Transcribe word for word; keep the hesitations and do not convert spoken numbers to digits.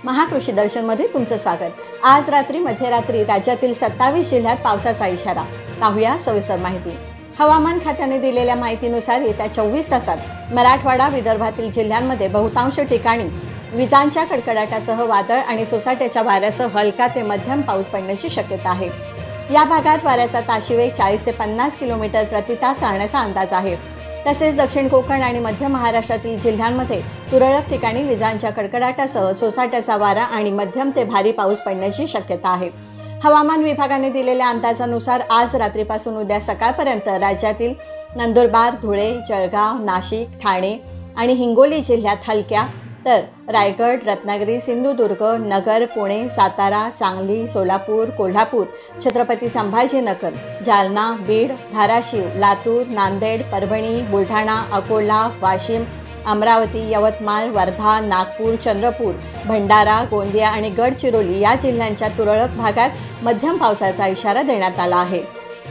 महाकृषी दर्शनमध्ये तुमचं स्वागत। आज रात्री मध्यरात्री राज्यातील सत्तावीस जिल्ह्यात पावसाचा इशारा। पाहूया सविस्तर माहिती। हवामान खात्याने दिलेल्या माहितीनुसार येत्या चोवीस तासात मराठवाडा विदर्भातील जिल्ह्यांमध्ये बहुतांश ठिकाणी विजांच्या कडकडाटासह वादळ आणि सोसाट्याच्या वाऱ्यासह हलका ते मध्यम पाऊस पडण्याची शक्यता आहे। या भागात वाऱ्याचा ताशीवेग चाळीस ते पन्नास किलोमीटर प्रति तास राहण्याचा अंदाज आहे। तसेच दक्षिण कोकण आणि मध्य महाराष्ट्रातील जिल्ह्यांमध्ये तुरळक ठिकाणी विजांच्या कडकडाटासह सोसाट्याचा वारा आणि मध्यम ते भारी पाऊस पडण्याची शक्यता आहे। हवामान विभागाने दिलेल्या अंदाजानुसार आज रात्रीपासून उद्या सकाळपर्यंत राज्यातील नंदुरबार, धुळे, जळगाव, नाशिक, ठाणे आणि हिंगोली जिल्ह्यात हलक्या तर रायगड, रत्नागिरी, सिंधुदुर्ग, नगर, पुणे, सातारा, सांगली, सोलापूर, कोल्हापूर, छत्रपती संभाजीनगर, जालना, बीड, धाराशिव, लातूर, नांदेड, परभणी, बुलढाणा, अकोला, वाशिम, अमरावती, यवतमाळ, वर्धा, नागपूर, चंद्रपूर, भंडारा, गोंदिया आणि गडचिरोली या जिल्ह्यांच्या तुरळक भागात मध्यम पावसाचा इशारा देण्यात आला आहे।